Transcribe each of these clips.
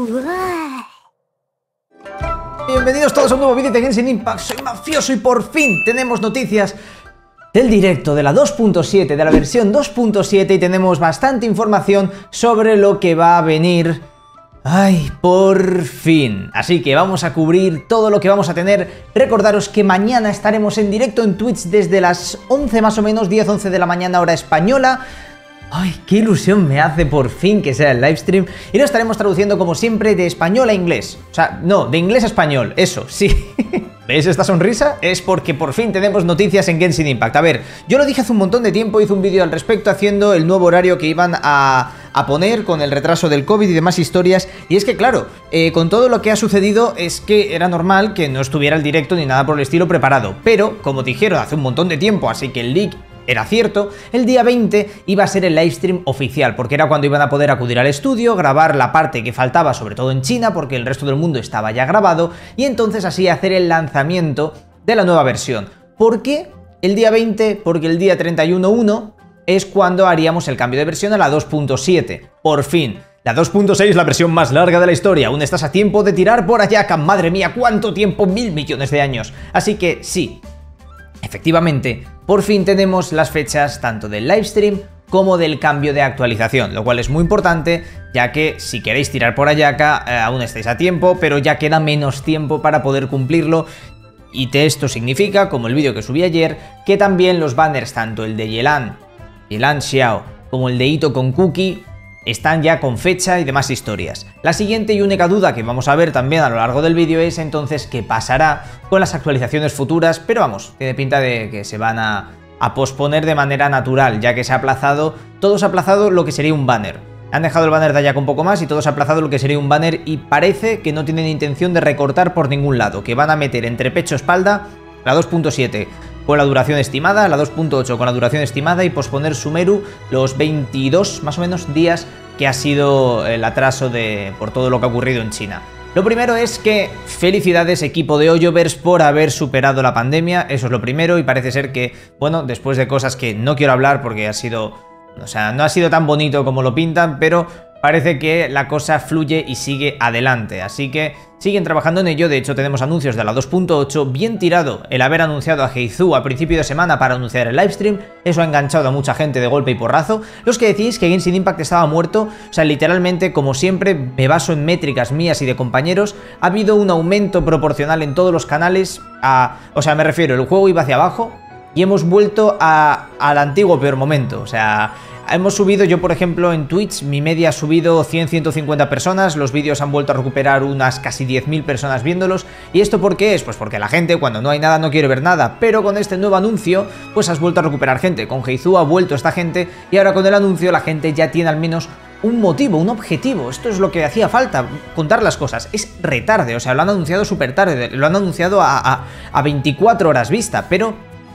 Bienvenidos todos a un nuevo vídeo de Genshin Impact. Soy Mafioso y por fin tenemos noticias del directo de la 2.7, de la versión 2.7, y tenemos bastante información sobre lo que va a venir. ¡Ay, por fin! Así que vamos a cubrir todo lo que vamos a tener. Recordaros que mañana estaremos en directo en Twitch desde las 11 más o menos, 10-11 de la mañana hora española. ¡Ay, qué ilusión me hace por fin que sea el livestream! Y lo estaremos traduciendo como siempre de español a inglés. O sea, no, de inglés a español, eso, sí. ¿Veis esta sonrisa? Es porque por fin tenemos noticias en Genshin Impact. A ver, yo lo dije hace un montón de tiempo, hice un vídeo al respecto haciendo el nuevo horario que iban a poner con el retraso del COVID y demás historias. Y es que claro, con todo lo que ha sucedido es que era normal que no estuviera el directo ni nada por el estilo preparado. Pero, como dijeron hace un montón de tiempo, así que el leak era cierto, el día 20 iba a ser el livestream oficial, porque era cuando iban a poder acudir al estudio, grabar la parte que faltaba, sobre todo en China, porque el resto del mundo estaba ya grabado, y entonces así hacer el lanzamiento de la nueva versión. ¿Por qué el día 20? Porque el día 31/1 es cuando haríamos el cambio de versión a la 2.7. Por fin. La 2.6 es la versión más larga de la historia. Aún estás a tiempo de tirar por Ayaka. Madre mía, ¿cuánto tiempo? 1000 millones de años. Así que sí, efectivamente, por fin tenemos las fechas tanto del livestream como del cambio de actualización, lo cual es muy importante, ya que si queréis tirar por Ayaka, aún estáis a tiempo, pero ya queda menos tiempo para poder cumplirlo. Y esto significa, como el vídeo que subí ayer, que también los banners, tanto el de Yelan Xiao, como el de Ito con Cookie, están ya con fecha y demás historias. La siguiente y única duda que vamos a ver también a lo largo del vídeo es entonces qué pasará con las actualizaciones futuras, pero vamos, tiene pinta de que se van a posponer de manera natural, ya que se ha aplazado, todo se ha aplazado lo que sería un banner. Han dejado el banner de Ayaka un poco más y todo se ha aplazado lo que sería un banner, y parece que no tienen intención de recortar por ningún lado, que van a meter entre pecho-espalda la 2.7 con la duración estimada, la 2.8 con la duración estimada, y posponer Sumeru los 22 más o menos días que ha sido el atraso por todo lo que ha ocurrido en China. Lo primero es que felicidades equipo de Hoyoverse por haber superado la pandemia, eso es lo primero, y parece ser que, bueno, después de cosas que no quiero hablar porque ha sido, o sea, no ha sido tan bonito como lo pintan, pero parece que la cosa fluye y sigue adelante, así que siguen trabajando en ello. De hecho tenemos anuncios de la 2.8, bien tirado el haber anunciado a Heizu a principio de semana para anunciar el livestream, eso ha enganchado a mucha gente de golpe y porrazo. Los que decís que Genshin Impact estaba muerto, o sea, literalmente, como siempre, me baso en métricas mías y de compañeros, ha habido un aumento proporcional en todos los canales, o sea, me refiero, el juego iba hacia abajo y hemos vuelto al antiguo peor momento, o sea, hemos subido, yo por ejemplo en Twitch, mi media ha subido 100-150 personas, los vídeos han vuelto a recuperar unas casi 10.000 personas viéndolos. ¿Y esto por qué es? Pues porque la gente cuando no hay nada no quiere ver nada, pero con este nuevo anuncio pues has vuelto a recuperar gente, con Heizu ha vuelto esta gente, y ahora con el anuncio la gente ya tiene al menos un motivo, un objetivo. Esto es lo que hacía falta, contar las cosas. Es retarde, o sea, lo han anunciado súper tarde, lo han anunciado a 24 horas vista, pero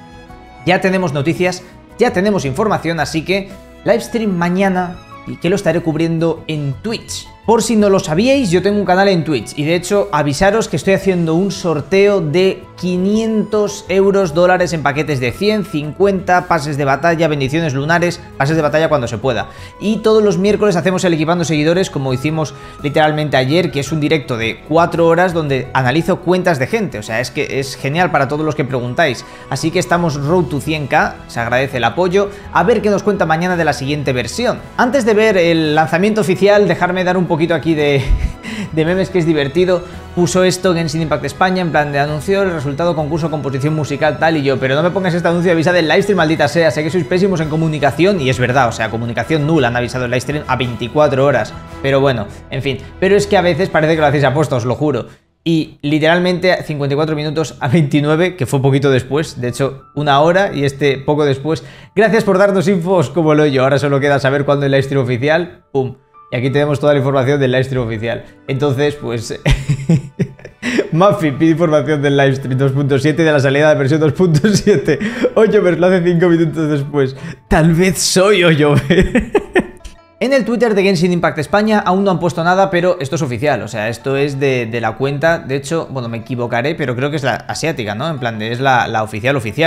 ya tenemos noticias, ya tenemos información, así que livestream mañana, y que lo estaré cubriendo en Twitch. Por si no lo sabíais, yo tengo un canal en Twitch, y de hecho avisaros que estoy haciendo un sorteo de 500 euros, dólares en paquetes de 100, 50, pases de batalla, bendiciones lunares, pases de batalla cuando se pueda. Y todos los miércoles hacemos el Equipando Seguidores, como hicimos literalmente ayer, que es un directo de 4 horas donde analizo cuentas de gente. O sea, es que es genial para todos los que preguntáis. Así que estamos road to 100k, se agradece el apoyo. A ver qué nos cuenta mañana de la siguiente versión. Antes de ver el lanzamiento oficial, dejarme dar un poquito aquí de memes, que es divertido. Puso esto Genshin Impact España, en plan de anuncio el resultado concurso composición musical tal, y yo, pero no me pongas este anuncio, avisa del livestream, maldita sea, sé que sois pésimos en comunicación, y es verdad, o sea, comunicación nula, han avisado el livestream a 24 horas, pero bueno, en fin, pero es que a veces parece que lo hacéis aposta, os lo juro. Y literalmente 54 minutos a 29, que fue poquito después, de hecho una hora, y este poco después. Gracias por darnos infos como lo yo, ahora solo queda saber cuándo el livestream oficial, pum. Y aquí tenemos toda la información del livestream oficial. Entonces, pues Mafi pide información del livestream 2.7 de la salida de versión 2.7. Hoyoverse lo hace 5 minutos después. Tal vez soy Hoyoverse. En el Twitter de Genshin Impact España aún no han puesto nada, pero esto es oficial, o sea, esto es de la cuenta, de hecho, bueno, me equivocaré, pero creo que es la asiática, ¿no? En plan, es la oficial.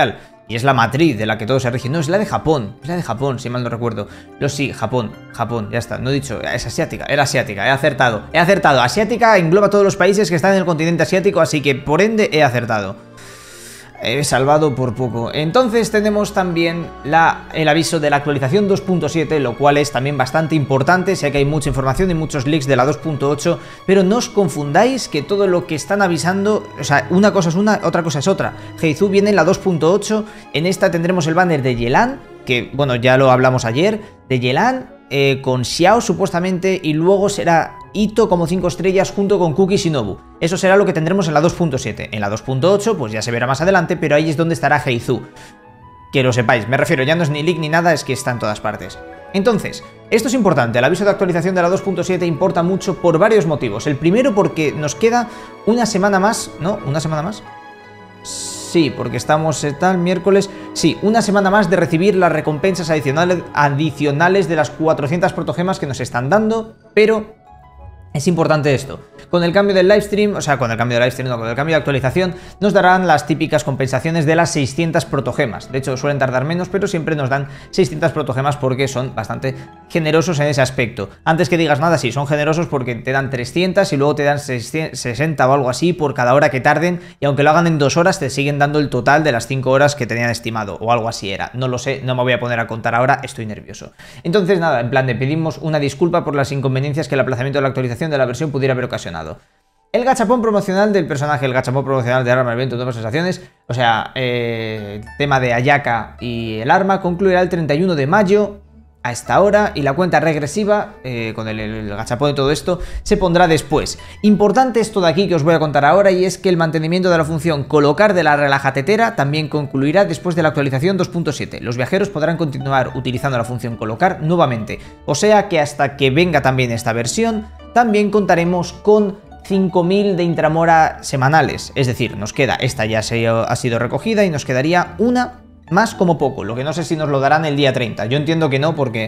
y es la matriz de la que todo se rige. No, es la de Japón, si mal no recuerdo. Sí, Japón, ya está, no he dicho, es asiática, era asiática, he acertado. Asiática engloba todos los países que están en el continente asiático, así que por ende he acertado. He salvado por poco. Entonces tenemos también el aviso de la actualización 2.7, lo cual es también bastante importante. Sé que hay mucha información y muchos leaks de la 2.8, pero no os confundáis que todo lo que están avisando, o sea, una cosa es una, otra cosa es otra. Heizu viene en la 2.8, en esta tendremos el banner de Yelan, que bueno, ya lo hablamos ayer, de Yelan, con Xiao supuestamente, y luego será Ito como 5 estrellas junto con Kuki Shinobu. Eso será lo que tendremos en la 2.7. En la 2.8 pues ya se verá más adelante, pero ahí es donde estará Heizu. Que lo sepáis, me refiero, ya no es ni leak ni nada, es que está en todas partes. Entonces, esto es importante, el aviso de actualización de la 2.7 importa mucho por varios motivos. El primero porque nos queda una semana más, ¿no? ¿Una semana más? Sí, porque estamos tal miércoles. Sí, una semana más de recibir las recompensas adicionales de las 400 protogemas que nos están dando, pero es importante esto. Con el cambio del livestream, con el cambio de actualización, nos darán las típicas compensaciones de las 600 protogemas. De hecho, suelen tardar menos, pero siempre nos dan 600 protogemas porque son bastante generosos en ese aspecto. Antes que digas nada, sí, son generosos porque te dan 300 y luego te dan 60 o algo así por cada hora que tarden, y aunque lo hagan en 2 horas, te siguen dando el total de las 5 horas que tenían estimado, o algo así era. No lo sé, no me voy a poner a contar ahora, estoy nervioso. Entonces, nada, en plan de pedimos una disculpa por las inconveniencias que el aplazamiento de la actualización de la versión pudiera haber ocasionado. El gachapón promocional del personaje, el gachapón promocional de arma, evento, nuevas sensaciones, tema de Ayaka y el arma, concluirá el 31 de mayo a esta hora, y la cuenta regresiva con el gachapón y todo esto se pondrá después. Importante esto de aquí que os voy a contar ahora, y es que el mantenimiento de la función colocar de la relajatetera también concluirá después de la actualización 2.7. Los viajeros podrán continuar utilizando la función colocar nuevamente, o sea que hasta que venga también esta versión, también contaremos con 5.000 de Intramora semanales, es decir, nos queda, esta ya ha sido recogida y nos quedaría una más como poco, lo que no sé si nos lo darán el día 30, yo entiendo que no porque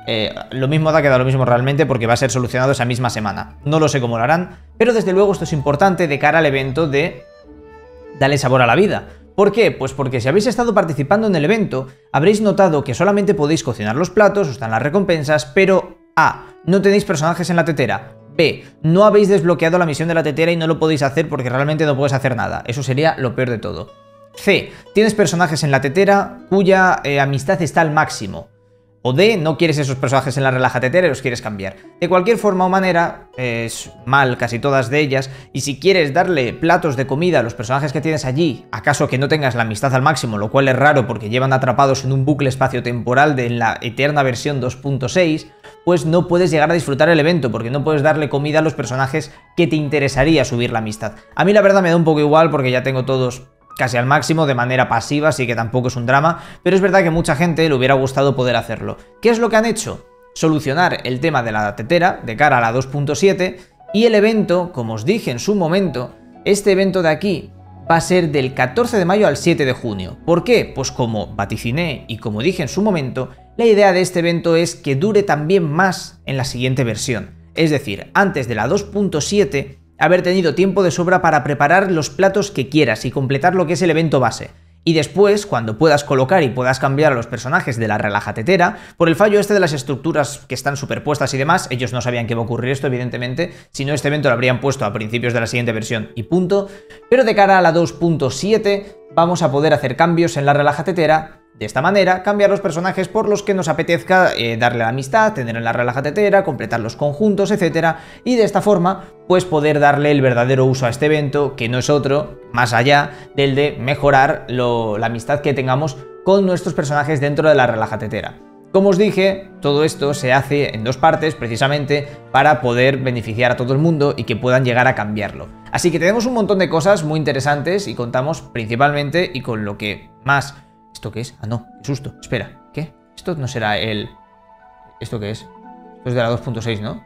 lo mismo da que da lo mismo realmente porque va a ser solucionado esa misma semana, no lo sé cómo lo harán, pero desde luego esto es importante de cara al evento de Dale Sabor a la Vida. ¿Por qué? Pues porque si habéis estado participando en el evento, habréis notado que solamente podéis cocinar los platos, os dan las recompensas, pero A, no tenéis personajes en la tetera. B, no habéis desbloqueado la misión de la tetera y no lo podéis hacer porque realmente no puedes hacer nada. Eso sería lo peor de todo. C, tienes personajes en la tetera cuya amistad está al máximo. O D, no quieres esos personajes en la relajatetera y los quieres cambiar. De cualquier forma o manera, es mal casi todas de ellas, y si quieres darle platos de comida a los personajes que tienes allí, acaso que no tengas la amistad al máximo, lo cual es raro porque llevan atrapados en un bucle espacio-temporal de la eterna versión 2.6, pues no puedes llegar a disfrutar el evento, porque no puedes darle comida a los personajes que te interesaría subir la amistad. A mí la verdad me da un poco igual porque ya tengo todos casi al máximo de manera pasiva, así que tampoco es un drama, pero es verdad que a mucha gente le hubiera gustado poder hacerlo. ¿Qué es lo que han hecho? Solucionar el tema de la tetera de cara a la 2.7, y el evento, como os dije en su momento, este evento de aquí va a ser del 14 de mayo al 7 de junio. ¿Por qué? Pues como vaticiné y como dije en su momento, la idea de este evento es que dure también más en la siguiente versión. Es decir, antes de la 2.7, haber tenido tiempo de sobra para preparar los platos que quieras y completar lo que es el evento base. Y después, cuando puedas colocar y puedas cambiar a los personajes de la relajatetera, por el fallo este de las estructuras que están superpuestas y demás, ellos no sabían que iba a ocurrir esto, evidentemente, si no este evento lo habrían puesto a principios de la siguiente versión y punto, pero de cara a la 2.7 vamos a poder hacer cambios en la relajatetera. De esta manera, cambiar los personajes por los que nos apetezca darle la amistad, tener en la relajatetera, completar los conjuntos, etc. Y de esta forma, pues poder darle el verdadero uso a este evento, que no es otro, más allá del de mejorar la amistad que tengamos con nuestros personajes dentro de la relajatetera. Como os dije, todo esto se hace en 2 partes, precisamente para poder beneficiar a todo el mundo y que puedan llegar a cambiarlo. Así que tenemos un montón de cosas muy interesantes y contamos principalmente y con lo que más... ¿Esto qué es? Ah, no, qué susto. Espera, ¿qué? Esto no será el... ¿Esto qué es? Esto es de la 2.6, ¿no?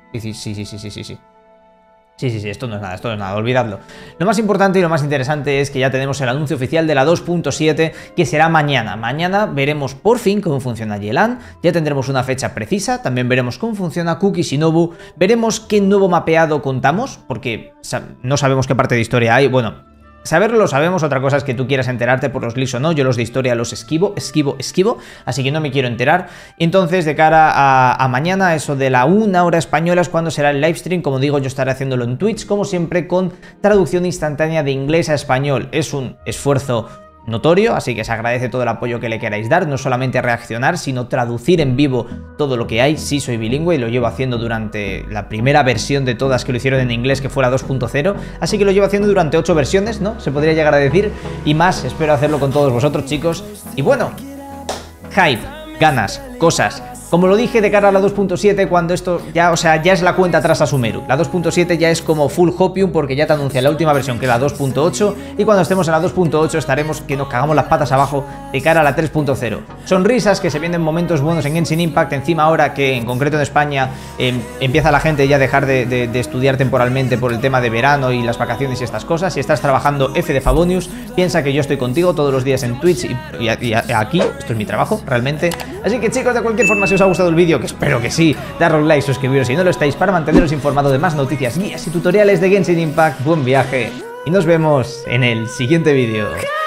Sí. Sí, esto no es nada, olvidadlo. Lo más importante y lo más interesante es que ya tenemos el anuncio oficial de la 2.7, que será mañana. Mañana veremos por fin cómo funciona Yelan, ya tendremos una fecha precisa, también veremos cómo funciona Kuki Shinobu, veremos qué nuevo mapeado contamos, porque no sabemos qué parte de historia hay, bueno... saberlo lo sabemos, otra cosa es que tú quieras enterarte por los leaks o no. Yo los de historia los esquivo, así que no me quiero enterar. Entonces, de cara a mañana, eso de la 1 hora española es cuando será el livestream. Como digo, yo estaré haciéndolo en Twitch, como siempre, con traducción instantánea de inglés a español. Es un esfuerzo notorio, así que se agradece todo el apoyo que le queráis dar, no solamente reaccionar, sino traducir en vivo todo lo que hay. Sí, soy bilingüe y lo llevo haciendo durante la primera versión de todas que lo hicieron en inglés, que fue la 2.0, así que lo llevo haciendo durante 8 versiones, ¿no? Se podría llegar a decir, y más, espero hacerlo con todos vosotros, chicos. Y bueno, hype, ganas, cosas. Como lo dije de cara a la 2.7, cuando esto ya, o sea, ya es la cuenta atrás a Sumeru. La 2.7 ya es como full Hopium porque ya te anuncia la última versión, que es la 2.8, y cuando estemos en la 2.8 estaremos que nos cagamos las patas abajo de cara a la 3.0. Sonrisas, que se vienen momentos buenos en Genshin Impact, encima ahora que en concreto en España empieza la gente ya a dejar de estudiar temporalmente por el tema de verano y las vacaciones y estas cosas. Si estás trabajando F de Favonius, piensa que yo estoy contigo todos los días en Twitch y aquí, esto es mi trabajo, realmente. Así que, chicos, de cualquier forma, si os ha gustado el vídeo, que espero que sí, darle un like, suscribiros si no lo estáis, para manteneros informados de más noticias, guías y tutoriales de Genshin Impact. Buen viaje y nos vemos en el siguiente vídeo.